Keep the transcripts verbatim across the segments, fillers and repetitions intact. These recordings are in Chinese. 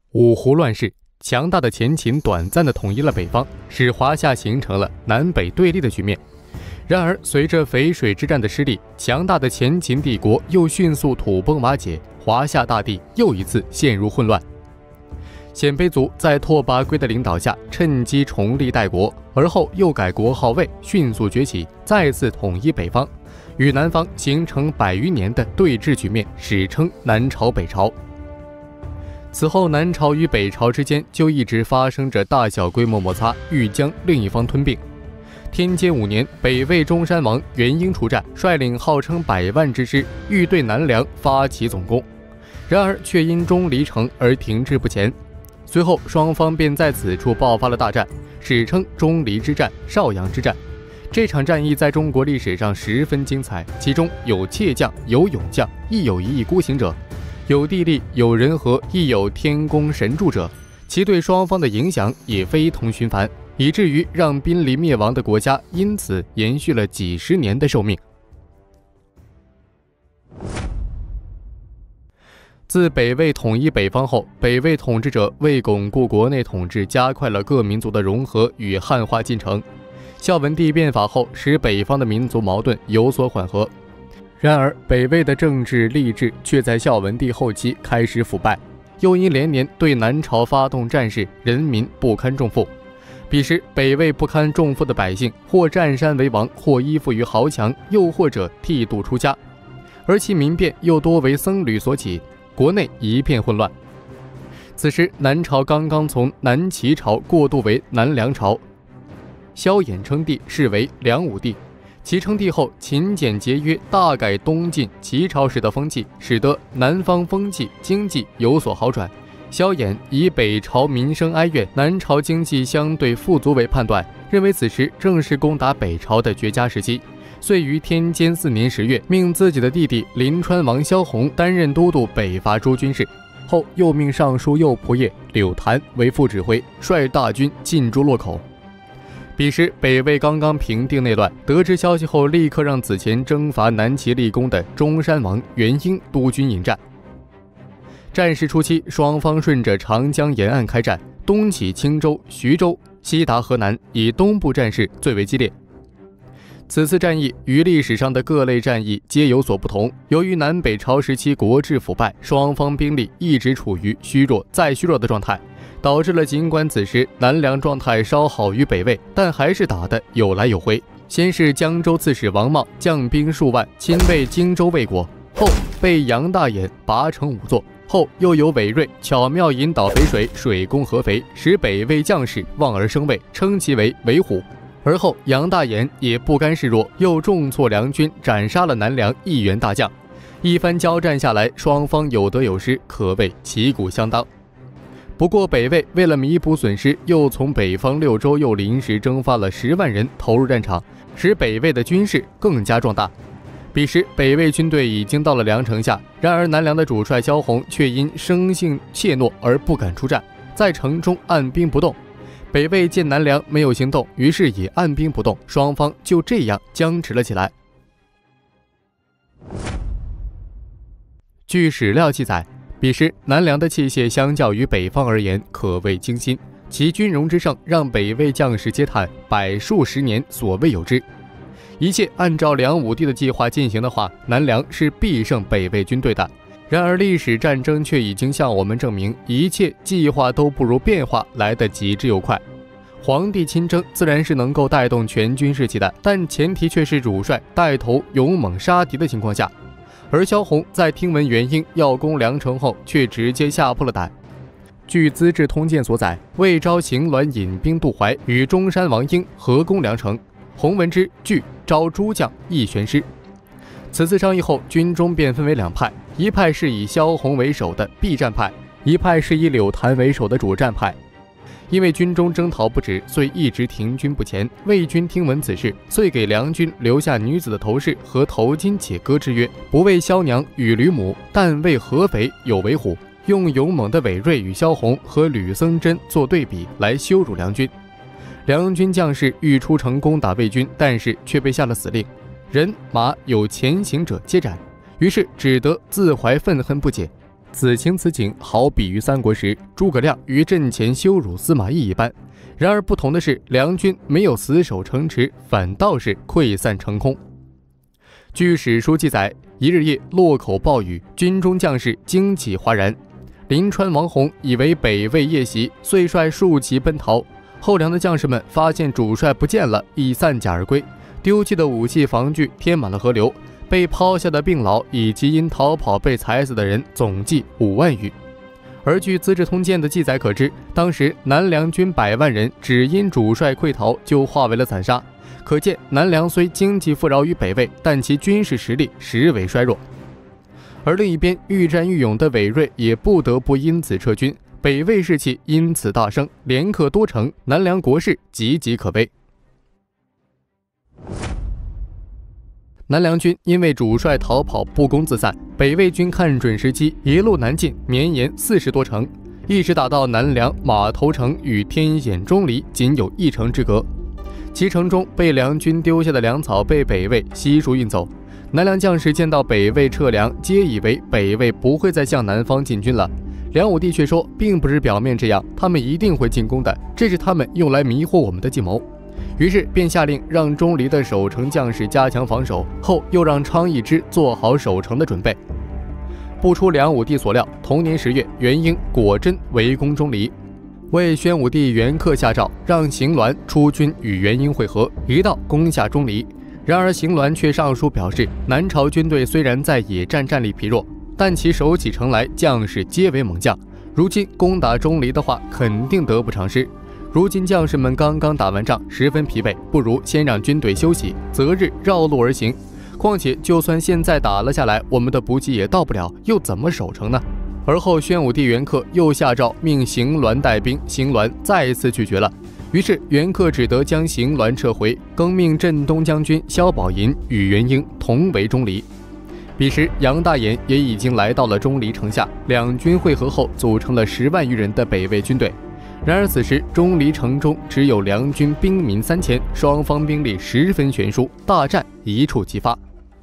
五胡乱世，强大的前秦短暂地统一了北方，使华夏形成了南北对立的局面。然而，随着淝水之战的失利，强大的前秦帝国又迅速土崩瓦解，华夏大地又一次陷入混乱。鲜卑族在拓跋圭的领导下，趁机重立代国，而后又改国号魏，迅速崛起，再次统一北方，与南方形成百余年的对峙局面，史称南朝北朝。此后，南朝与北朝之间就一直发生着大小规模摩擦，欲将另一方吞并。天监五年，北魏中山王元婴出战，率领号称百万之师，欲对南梁发起总攻，然而却因钟离城而停滞不前。随后，双方便在此处爆发了大战，史称钟离之战、邵阳之战。这场战役在中国历史上十分精彩，其中有怯将，有勇将，亦有一意孤行者，有地利，有人和，亦有天公神助者，其对双方的影响也非同寻凡，以至于让濒临灭亡的国家因此延续了几十年的寿命。自北魏统一北方后，北魏统治者为巩固国内统治，加快了各民族的融合与汉化进程。孝文帝变法后，使北方的民族矛盾有所缓和。然而，北魏的政治吏治却在孝文帝后期开始腐败，又因连年对南朝发动战事，人民不堪重负。彼时，北魏不堪重负的百姓，或占山为王，或依附于豪强，又或者剃度出家，而其民变又多为僧侣所起，国内一片混乱。此时，南朝刚刚从南齐朝过渡为南梁朝，萧衍称帝，是为梁武帝。其称帝后，勤俭节约，大改东晋齐朝时的风气，使得南方风气经济有所好转。萧衍以北朝民生哀怨，南朝经济相对富足为判断，认为此时正是攻打北朝的绝佳时期，遂于天监四年十月，命自己的弟弟临川王萧宏担任都督北伐诸军事，后又命尚书右仆射柳谭为副指挥，率大军进驻洛口。彼时，北魏刚刚平定内乱，得知消息后，立刻让此前征伐南齐立功的中山王元婴督军引战。战事初期，双方顺着长江沿岸开战，东起青州、徐州，西达河南，以东部战事最为激烈。此次战役与历史上的各类战役皆有所不同，由于南北朝时期国制腐败，双方兵力一直处于虚弱再虚弱的状态，导致了尽管此时南梁状态稍好于北魏，但还是打得有来有回。先是江州刺史王茂将兵数万侵卫荆州魏国，后被杨大眼拔城五座，后又有韦睿巧妙引导淝水，水攻合肥，使北魏将士望而生畏，称其为韦虎。而后杨大眼也不甘示弱，又重挫梁军，斩杀了南梁一员大将。一番交战下来，双方有得有失，可谓旗鼓相当。不过北魏为了弥补损失，又从北方六州又临时征发了十万人投入战场，使北魏的军事更加壮大。彼时北魏军队已经到了梁城下，然而南梁的主帅萧宏却因生性怯懦而不敢出战，在城中按兵不动。北魏见南梁没有行动，于是也按兵不动，双方就这样僵持了起来。据史料记载，彼时南梁的器械相较于北方而言可谓精心，其军容之盛让北魏将士嗟叹百数十年所未有之。一切按照梁武帝的计划进行的话，南梁是必胜北魏军队的。然而历史战争却已经向我们证明，一切计划都不如变化来得极致又快。皇帝亲征自然是能够带动全军士气的，但前提却是主帅带头勇猛杀敌的情况下。而萧宏在听闻元婴要攻梁城后，却直接吓破了胆。据《资治通鉴》所载，魏昭行栾引兵渡淮，与中山王婴合攻梁城。洪闻之，惧，召诸将议悬师。此次商议后，军中便分为两派，一派是以萧宏为首的避战派，一派是以柳谭为首的主战派。因为军中征讨不止，遂一直停军不前。魏军听闻此事，遂给梁军留下女子的头饰和头巾且歌之曰：不为萧娘与吕母，但为合肥有为虎。用勇猛的韦睿与萧宏和吕僧真做对比，来羞辱梁军。梁军将士欲出城攻打魏军，但是却被下了死令，人马有前行者皆斩，于是只得自怀愤恨不解。 此情此景，好比于三国时诸葛亮于阵前羞辱司马懿一般。然而不同的是，梁军没有死守城池，反倒是溃散成空。据史书记载，一日夜落口暴雨，军中将士惊起哗然。临川王弘以为北魏夜袭，遂率数骑奔逃。后梁的将士们发现主帅不见了，已散甲而归。丢弃的武器防具填满了河流，被抛下的病老以及因逃跑被踩死的人总计五万余。而据《资治通鉴》的记载可知，当时南梁军百万人只因主帅溃逃就化为了残杀。可见南梁虽经济富饶于北魏，但其军事实力实为衰弱。而另一边，愈战愈勇的韦睿也不得不因此撤军，北魏士气因此大升，连克多城，南梁国势岌岌可危。南梁军因为主帅逃跑不攻自散，北魏军看准时机，一路南进，绵延四十多城，一直打到南梁马头城与天险钟离仅有一城之隔。其城中被梁军丢下的粮草被北魏悉数运走。南梁将士见到北魏撤粮，皆以为北魏不会再向南方进军了。梁武帝却说，并不是表面这样，他们一定会进攻的，这是他们用来迷惑我们的计谋。于是便下令让钟离的守城将士加强防守，后又让昌邑之做好守城的准备。不出梁武帝所料，同年十月，元婴果真围攻钟离，为宣武帝元恪下诏，让邢鸾出军与元婴会合，一道攻下钟离。然而邢鸾却上书表示，南朝军队虽然在野战战力疲弱，但其守起城来将士皆为猛将，如今攻打钟离的话，肯定得不偿失。如今将士们刚刚打完仗，十分疲惫，不如先让军队休息，择日绕路而行。况且就算现在打了下来，我们的补给也到不了，又怎么守城呢？而后宣武帝元恪又下诏命邢鸾带兵，邢鸾再次拒绝了。于是元恪只得将邢鸾撤回，更命镇东将军萧宝寅与元婴同为钟离。彼时杨大眼也已经来到了钟离城下，两军会合后组成了十万余人的北魏军队。然而此时钟离城中只有梁军兵民三千，双方兵力十分悬殊，大战一触即发。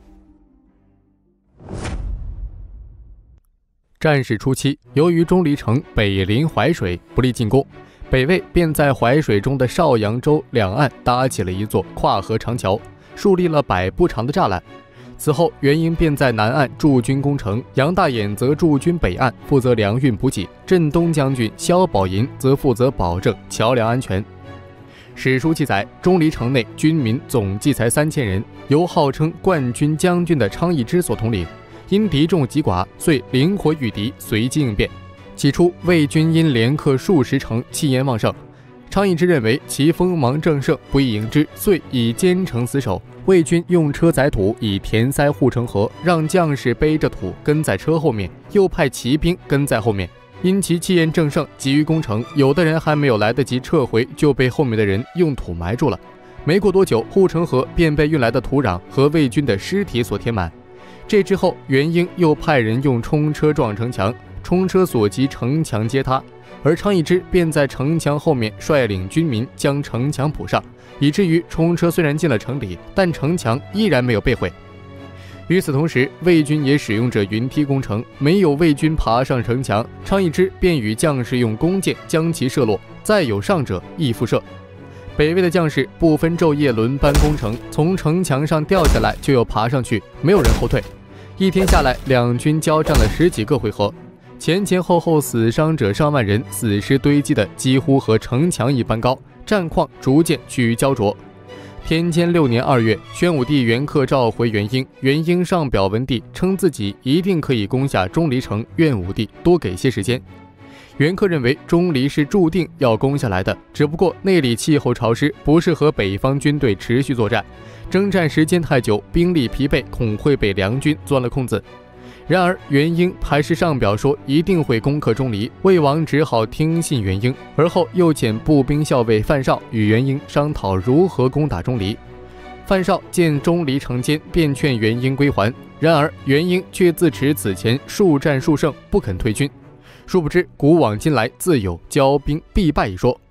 战事初期，由于钟离城北临淮水，不利进攻，北魏便在淮水中的邵阳州两岸搭起了一座跨河长桥，树立了百步长的栅栏。此后元婴便在南岸驻军攻城，杨大眼则驻军北岸，负责粮运补给，镇东将军萧宝寅则负责保证桥梁安全。史书记载，钟离城内军民总计才三千人，由号称冠军将军的昌邑之所统领。因敌众极寡，遂灵活御敌，随机应变。起初魏军因连克数十城，气焰旺盛，昌邑之认为其锋芒正盛，不易迎之，遂以坚城死守。魏军用车载土，以填塞护城河，让将士背着土跟在车后面，又派骑兵跟在后面。因其气焰正盛，急于攻城，有的人还没有来得及撤回，就被后面的人用土埋住了。没过多久，护城河便被运来的土壤和魏军的尸体所填满。这之后，元婴又派人用冲车撞城墙，冲车所及，城墙皆塌。而昌邑之便在城墙后面率领军民将城墙补上，以至于冲车虽然进了城里，但城墙依然没有被毁。与此同时，魏军也使用着云梯攻城，没有魏军爬上城墙，昌邑之便与将士用弓箭将其射落，再有上者亦复射。北魏的将士不分昼夜轮班攻城，从城墙上掉下来就又爬上去，没有人后退。一天下来，两军交战了十几个回合，前前后后死伤者上万人，死尸堆积的几乎和城墙一般高，战况逐渐趋于焦灼。天监六年二月，宣武帝元恪召回元婴，元婴上表文帝，称自己一定可以攻下钟离城，愿武帝多给些时间。元恪认为钟离是注定要攻下来的，只不过那里气候潮湿，不适合北方军队持续作战，征战时间太久，兵力疲惫，恐会被梁军钻了空子。然而元婴还是上表说一定会攻克钟离，魏王只好听信元婴，而后又遣步兵校尉范绍与元婴商讨如何攻打钟离。范绍见钟离城坚，便劝元婴归还，然而元婴却自持此前数战数胜，不肯退军。殊不知古往今来自有骄兵必败一说。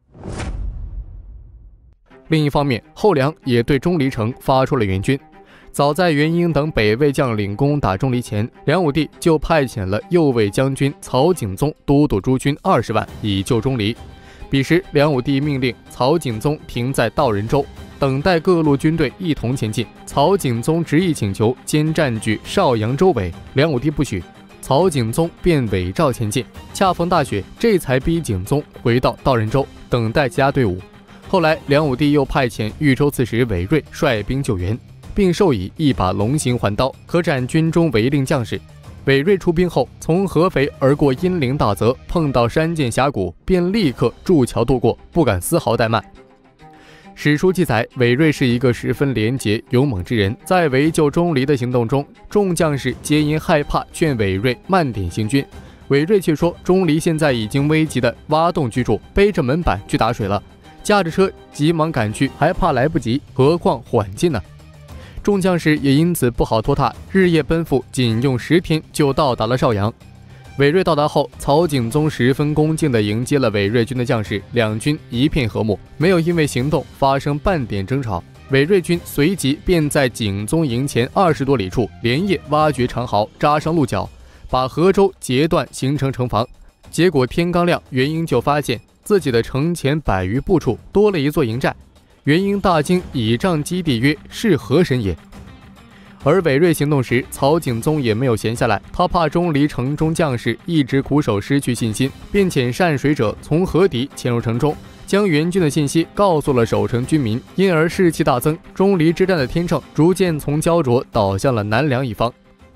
另一方面，后梁也对钟离城发出了援军。 早在元英等北魏将领攻打钟离前，梁武帝就派遣了右卫将军曹景宗都督诸军二十万以救钟离。彼时，梁武帝命令曹景宗停在道人州，等待各路军队一同前进。曹景宗执意请求兼占据邵阳州围，梁武帝不许，曹景宗便伪诏前进。恰逢大雪，这才逼景宗回到道人州，等待其他队伍。后来，梁武帝又派遣豫州刺史韦睿率兵救援，并授以一把龙形环刀，可斩军中违令将士。韦睿出兵后，从合肥而过阴陵大泽，碰到山涧峡谷，便立刻筑桥渡过，不敢丝毫怠慢。史书记载，韦睿是一个十分廉洁勇猛之人，在围救钟离的行动中，众将士皆因害怕劝韦睿慢点行军。韦睿却说，钟离现在已经危急的挖洞居住，背着门板去打水了，驾着车急忙赶去，还怕来不及，何况缓进呢？众将士也因此不好拖沓，日夜奔赴，仅用十天就到达了邵阳。韦睿到达后，曹景宗十分恭敬地迎接了韦睿军的将士，两军一片和睦，没有因为行动发生半点争吵。韦睿军随即便在景宗营前二十多里处连夜挖掘长壕，扎上鹿角，把河州截断，形成城防。结果天刚亮，元英就发现自己的城前百余步处多了一座营寨。元英大惊，倚仗基地曰：“是何神也？”而韦睿行动时，曹景宗也没有闲下来，他怕钟离城中将士一直苦守失去信心，便遣善水者从河底潜入城中，将援军的信息告诉了守城军民，因而士气大增。钟离之战的天秤逐渐从焦灼倒向了南梁一方。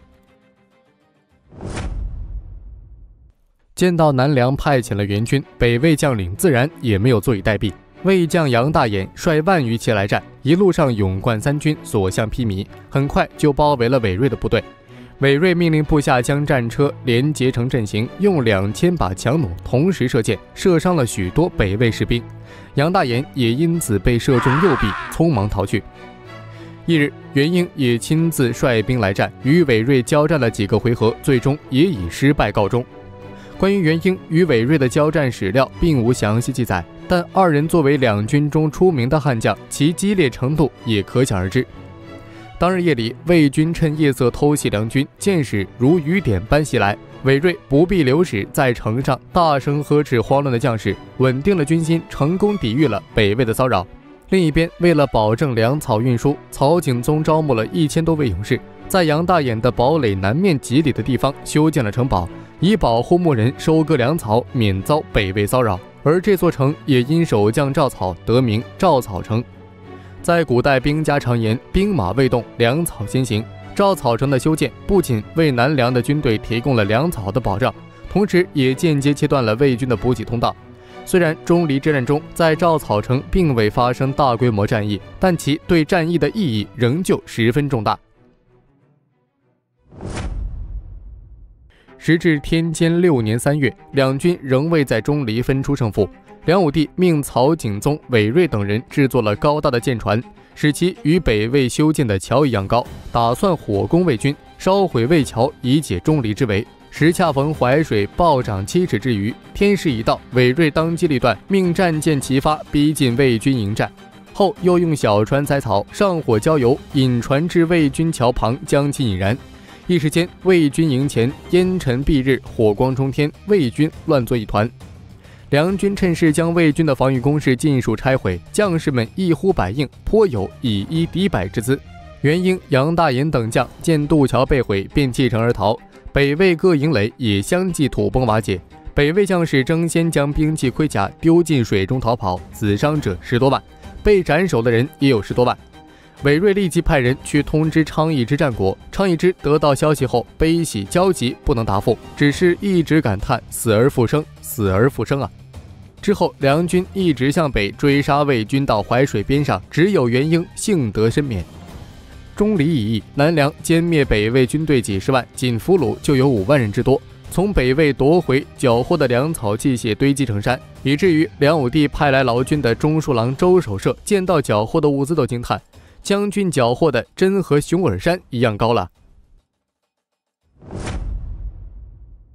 见到南梁派遣了援军，北魏将领自然也没有坐以待毙。魏将杨大眼率万余骑来战，一路上勇冠三军，所向披靡，很快就包围了韦睿的部队。韦睿命令部下将战车连结成阵型，用两千把强弩同时射箭，射伤了许多北魏士兵。杨大眼也因此被射中右臂，匆忙逃去。翌日，元英也亲自率兵来战，与韦睿交战了几个回合，最终也以失败告终。关于元英与韦睿的交战史料并无详细记载，但二人作为两军中出名的悍将，其激烈程度也可想而知。当日夜里，魏军趁夜色偷袭梁军，箭矢如雨点般袭来，韦睿不必流矢，在城上大声呵斥慌乱的将士，稳定了军心，成功抵御了北魏的骚扰。另一边，为了保证粮草运输，曹景宗招募了一千多位勇士，在杨大眼的堡垒南面几里的地方修建了城堡，以保护牧人收割粮草，免遭北魏骚扰。而这座城也因守将赵草得名赵草城。在古代兵家常言，兵马未动，粮草先行。赵草城的修建不仅为南梁的军队提供了粮草的保障，同时也间接切断了魏军的补给通道。虽然钟离之战中在赵草城并未发生大规模战役，但其对战役的意义仍旧十分重大。时至天监六年三月，两军仍未在钟离分出胜负。梁武帝命曹景宗、韦睿等人制作了高大的舰船，使其与北魏修建的桥一样高，打算火攻魏军，烧毁魏桥，以解钟离之围。时恰逢淮水暴涨七尺之余，天时已到，韦睿当机立断，命战舰齐发，逼近魏军营寨。后又用小船采草，上火浇油，引船至魏军桥旁，将其引燃。一时间，魏军营前烟尘蔽日，火光冲天，魏军乱作一团。梁军趁势将魏军的防御工事尽数拆毁，将士们一呼百应，颇有以一敌百之姿。元英、杨大眼等将见渡桥被毁，便弃城而逃。北魏各营垒也相继土崩瓦解，北魏将士争先将兵器盔甲丢进水中逃跑，死伤者十多万，被斩首的人也有十多万。韦睿立即派人去通知昌邑之战果，昌邑之得到消息后悲喜交集，不能答复，只是一直感叹死而复生，死而复生啊。之后梁军一直向北追杀魏军到淮水边上，只有元英幸得身免。钟离一役，南梁歼灭北魏军队几十万，仅俘虏就有五万人之多。从北魏夺回缴获的粮草器械堆积成山，以至于梁武帝派来劳军的中书郎周守舍见到缴获的物资都惊叹，将军缴获的真和熊耳山一样高了。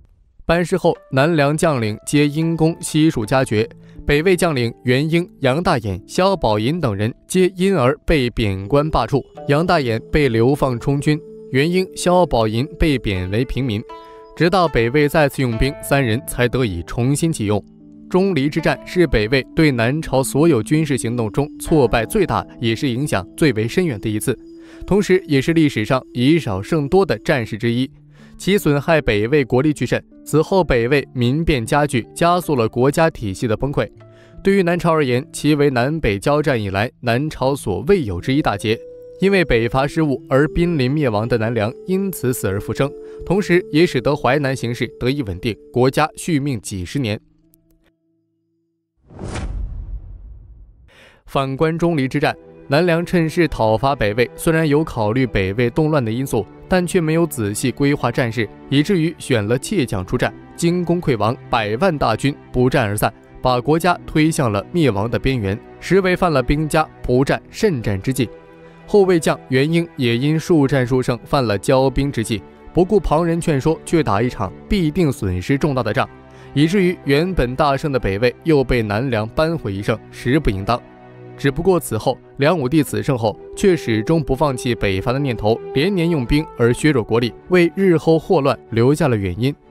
班师后，南梁将领皆因功悉数加爵，北魏将领袁英、杨大眼、萧宝寅等人皆因而被贬官罢黜。杨大眼被流放充军，袁英、萧宝寅被贬为平民。直到北魏再次用兵，三人才得以重新启用。钟离之战是北魏对南朝所有军事行动中挫败最大，也是影响最为深远的一次，同时也是历史上以少胜多的战事之一。其损害北魏国力巨甚，此后北魏民变加剧，加速了国家体系的崩溃。对于南朝而言，其为南北交战以来南朝所未有之一大劫。因为北伐失误而濒临灭亡的南梁因此死而复生，同时也使得淮南形势得以稳定，国家续命几十年。反观钟离之战，南梁趁势讨伐北魏，虽然有考虑北魏动乱的因素，但却没有仔细规划战事，以至于选了怯将出战，惊弓溃亡，百万大军不战而散，把国家推向了灭亡的边缘，实为犯了兵家不战慎战之忌。后魏将袁英也因数战数胜，犯了骄兵之忌，不顾旁人劝说，却打一场必定损失重大的仗，以至于原本大胜的北魏又被南梁扳回一胜，实不应当。只不过此后梁武帝此胜后，却始终不放弃北伐的念头，连年用兵而削弱国力，为日后祸乱留下了原因。